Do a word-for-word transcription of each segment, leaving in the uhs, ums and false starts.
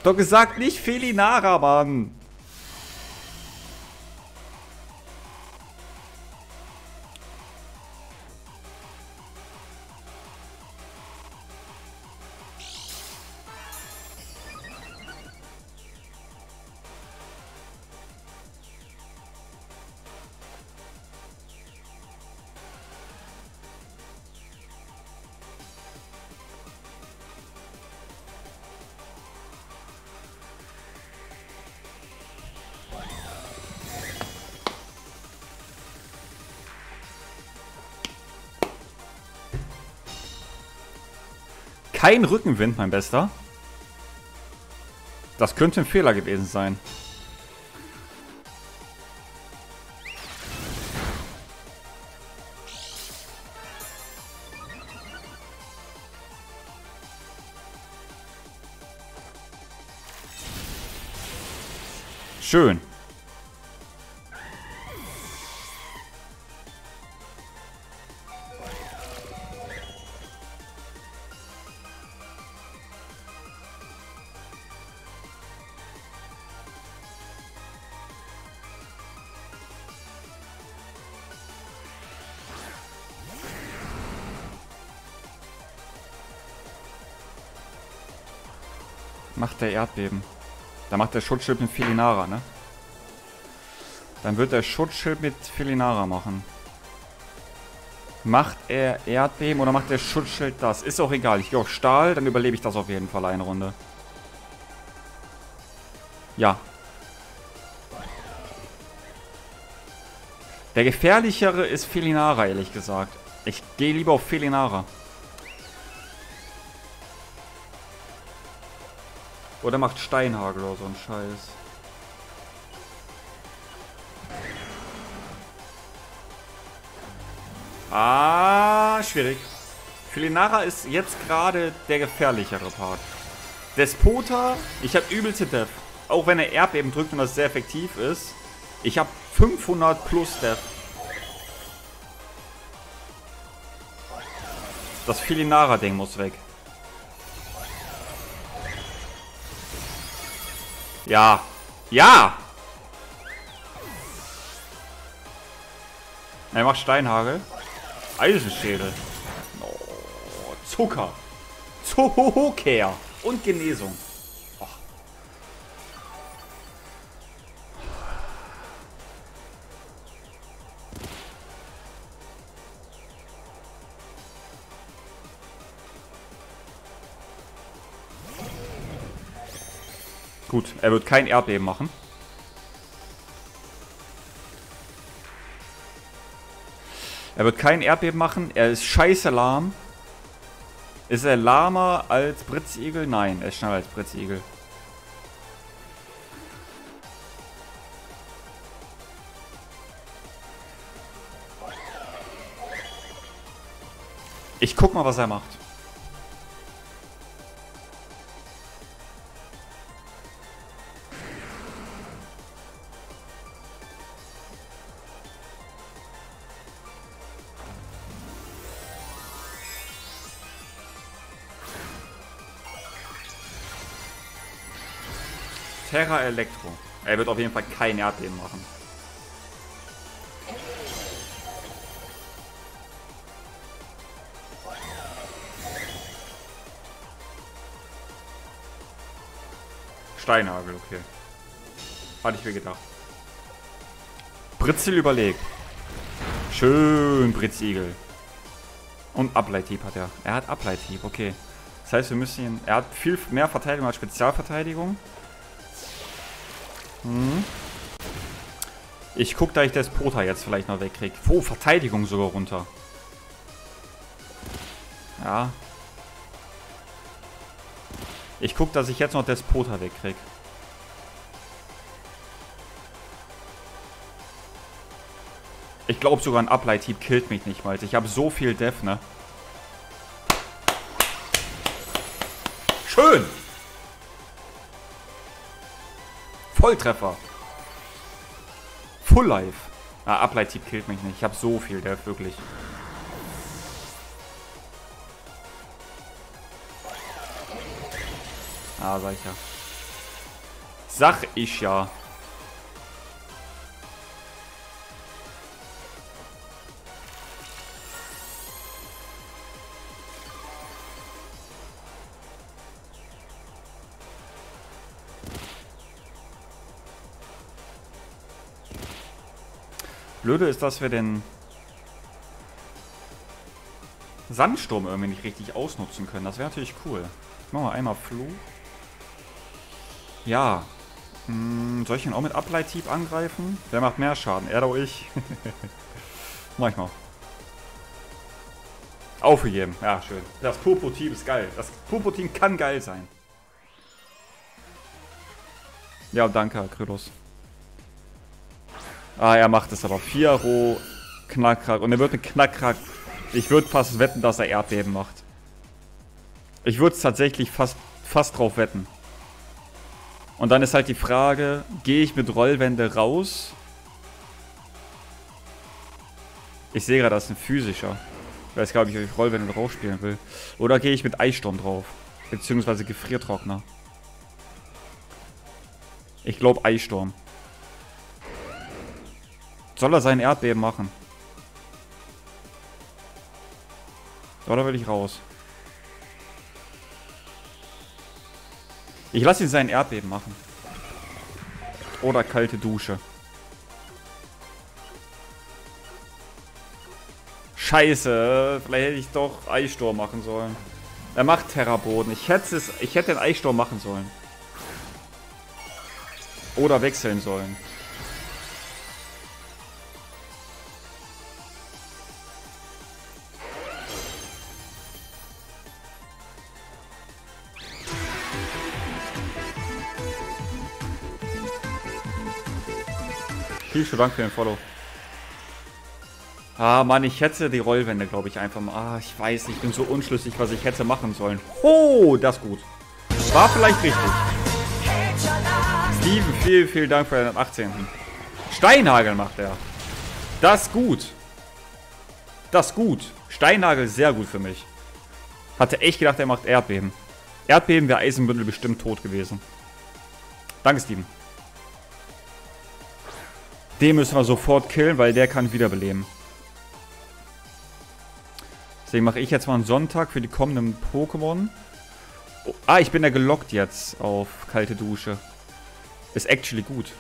Hab doch gesagt, nicht Felinara, Mann. Kein Rückenwind, mein Bester. Das könnte ein Fehler gewesen sein. Schön. Macht der Erdbeben. Da macht der Schutzschild mit Felinara, ne? Dann wird der Schutzschild mit Felinara machen. Macht er Erdbeben oder macht der Schutzschild das? Ist auch egal. Ich gehe auf Stahl, dann überlebe ich das auf jeden Fall eine Runde. Ja. Der gefährlichere ist Felinara, ehrlich gesagt. Ich gehe lieber auf Felinara. Oder macht Steinhagel oder so ein Scheiß. Ah, schwierig. Felinara ist jetzt gerade der gefährlichere Part. Despota, ich habe übelste Def. Auch wenn er Erdbeben drückt und das sehr effektiv ist. Ich habe fünfhundert plus Def. Das Felinara-Ding muss weg. Ja. Ja! Er macht Steinhagel. Eisenschädel. Oh, Zucker. Zucker. Und Genesung. Oh. Gut, er wird kein Erdbeben machen. Er wird kein Erdbeben machen. Er ist scheiße lahm. Ist er lahmer als Blitzigel? Nein, er ist schneller als Blitzigel. Ich guck mal, was er macht. Terra Elektro. Er wird auf jeden Fall kein Erdbeben machen. Steinhagel, okay. Hatte ich mir gedacht. Britzel überlegt. Schön, Britzigel. Und Ableithieb hat er. Er hat Ableithieb, okay. Das heißt, wir müssen ihn... Er hat viel mehr Verteidigung als Spezialverteidigung. Hm. Ich gucke, da ich Despota jetzt vielleicht noch wegkriege. Oh, Verteidigung sogar runter. Ja. Ich gucke, dass ich jetzt noch Despota wegkriege. Ich glaube sogar ein Ableithieb killt mich nicht mal. Ich habe so viel Def, ne? Schön! Volltreffer. Full Life. Ah, Ableithieb killt mich nicht. Ich habe so viel Def, wirklich. Ah, sag ich ja. Sag ich ja. Blöde ist, dass wir den Sandsturm irgendwie nicht richtig ausnutzen können. Das wäre natürlich cool. Machen wir einmal Fluch. Ja. Hm, soll ich ihn auch mit Ableithieb angreifen? Wer macht mehr Schaden? Er oder ich? Mach ich mal. Aufgegeben. Ja, schön. Das Purpur-Team ist geil. Das Purpur-Team kann geil sein. Ja, danke, Krylos. Ah, er macht es aber. Fiero, Knackrack. Und er wird mit Knackrack... Ich würde fast wetten, dass er Erdbeben macht. Ich würde es tatsächlich fast, fast drauf wetten. Und dann ist halt die Frage, gehe ich mit Rollwände raus? Ich sehe gerade, das ist ein physischer. Ich weiß gar nicht, ob ich Rollwände rausspielen will. Oder gehe ich mit Eissturm drauf? Beziehungsweise Gefriertrockner. Ich glaube Eissturm. Soll er sein Erdbeben machen? Oder will ich raus? Ich lasse ihn seinen Erdbeben machen. Oder kalte Dusche. Scheiße, vielleicht hätte ich doch Eissturm machen sollen. Er macht Terraboden. Ich hätte es, ich hätte den Eissturm machen sollen. Oder wechseln sollen. Vielen Dank für den Follow. Ah, Mann, ich hätte die Rollwände, glaube ich, einfach mal. Ah, ich weiß, ich bin so unschlüssig, was ich hätte machen sollen. Oh, das ist gut. War vielleicht richtig. Steven, vielen, vielen Dank für den achtzehnten Steinhagel macht er. Das ist gut. Das ist gut. Steinhagel ist sehr gut für mich. Hatte echt gedacht, er macht Erdbeben. Erdbeben wäre Eisenbündel bestimmt tot gewesen. Danke, Steven. Den müssen wir sofort killen, weil der kann wiederbeleben. Deswegen mache ich jetzt mal einen Sonntag für die kommenden Pokémon. Oh, ah, ich bin ja gelockt jetzt auf kalte Dusche. Ist actually gut.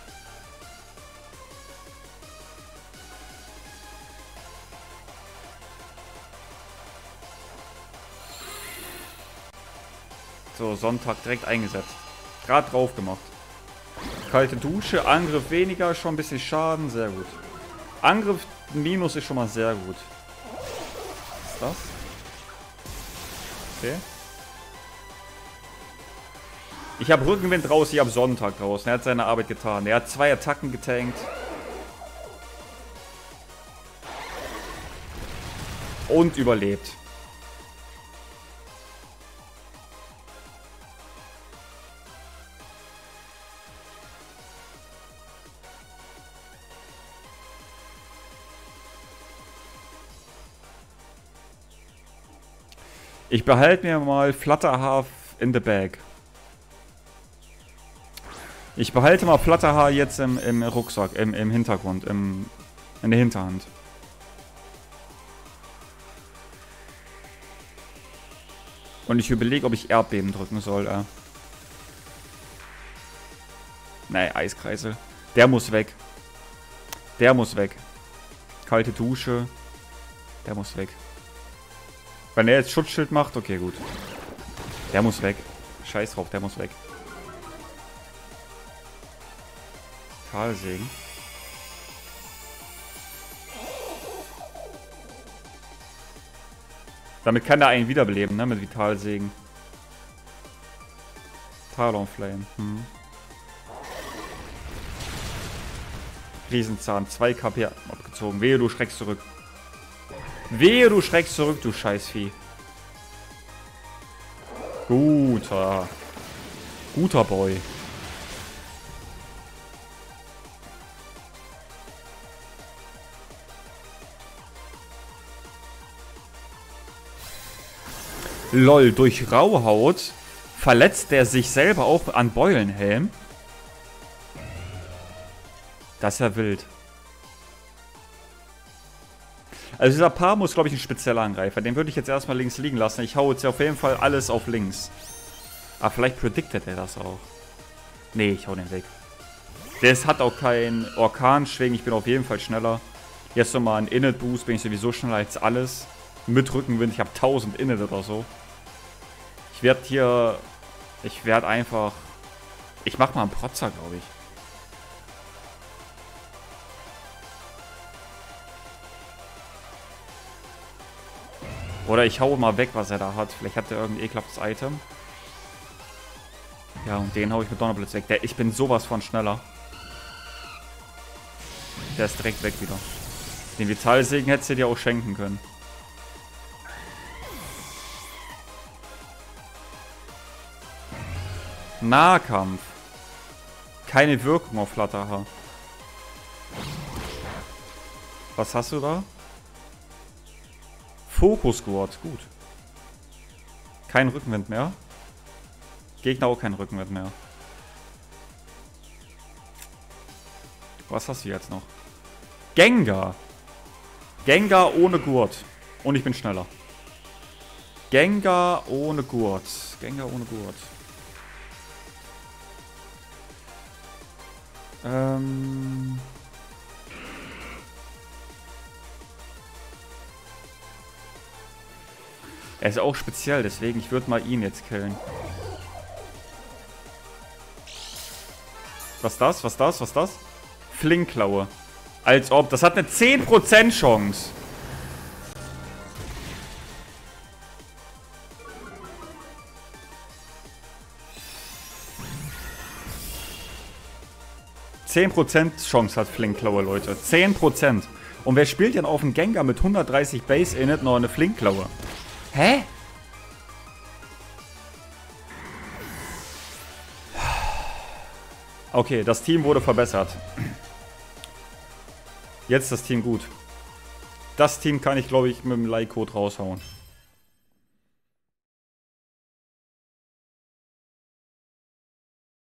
So, Sonntag direkt eingesetzt. Gerade drauf gemacht. Kalte Dusche, Angriff weniger, schon ein bisschen Schaden, sehr gut. Angriff minus ist schon mal sehr gut. Was ist das? Okay. Ich habe Rückenwind raus, ich habe Sonntag draußen. Er hat seine Arbeit getan. Er hat zwei Attacken getankt. Und überlebt. Ich behalte mir mal Flutterhaar in the bag. Ich behalte mal Flutterhaar jetzt im, im Rucksack, im, im Hintergrund, im, in der Hinterhand. Und ich überlege, ob ich Erdbeben drücken soll. Äh. Nee, Eiskreisel. Der muss weg. Der muss weg. Kalte Dusche. Der muss weg. Wenn er jetzt Schutzschild macht, okay, gut. Der muss weg. Scheiß drauf, der muss weg. Talsegen. Damit kann er einen wiederbeleben, ne? Mit Vitalsegen. Talonflame. Hm. Riesenzahn. zwei K P abgezogen. Wehe, du schreckst zurück. Wehe, du schreckst zurück, du Scheißvieh. Guter. Guter Boy. Lol, durch Rauhaut verletzt er sich selber auch an Beulenhelm. Das ist ja wild. Also dieser Pamo ist, glaube ich, ein spezieller Angreifer. Den würde ich jetzt erstmal links liegen lassen. Ich hau jetzt auf jeden Fall alles auf links. Aber vielleicht predictet er das auch. Nee, ich hau den weg. Der hat auch keinen Orkanschwing. Ich bin auf jeden Fall schneller. Jetzt nochmal ein Init-Boost. Bin ich sowieso schneller als alles. Mit Rückenwind. Ich habe tausend Init oder so. Ich werde hier... Ich werde einfach... Ich mach mal einen Protzer, glaube ich. Oder ich hau mal weg, was er da hat. Vielleicht hat er irgendein ekelhaftes Item. Ja, und den hau ich mit Donnerblitz weg. Der, ich bin sowas von schneller. Der ist direkt weg wieder. Den Vitalsegen hättest du dir auch schenken können. Nahkampf. Keine Wirkung auf Flatterhaar. Was hast du da? Fokus Squad, gut. Kein Rückenwind mehr. Gegner auch kein Rückenwind mehr. Was hast du jetzt noch? Gengar. Gengar ohne Gurt. Und ich bin schneller. Gengar ohne Gurt. Gengar ohne Gurt. Ähm... Er ist auch speziell, deswegen ich würde mal ihn jetzt killen. Was das? Was das? Was das? Flinkklaue. Als ob. Das hat eine zehn Prozent Chance. zehn Prozent Chance hat Flinkklaue, Leute. zehn Prozent. Und wer spielt denn auf dem Gengar mit hundertdreißig Base Init noch eine Flinkklaue? Hä? Okay, das Team wurde verbessert. Jetzt das Team gut. Das Team kann ich, glaube ich, mit dem Like-Code raushauen.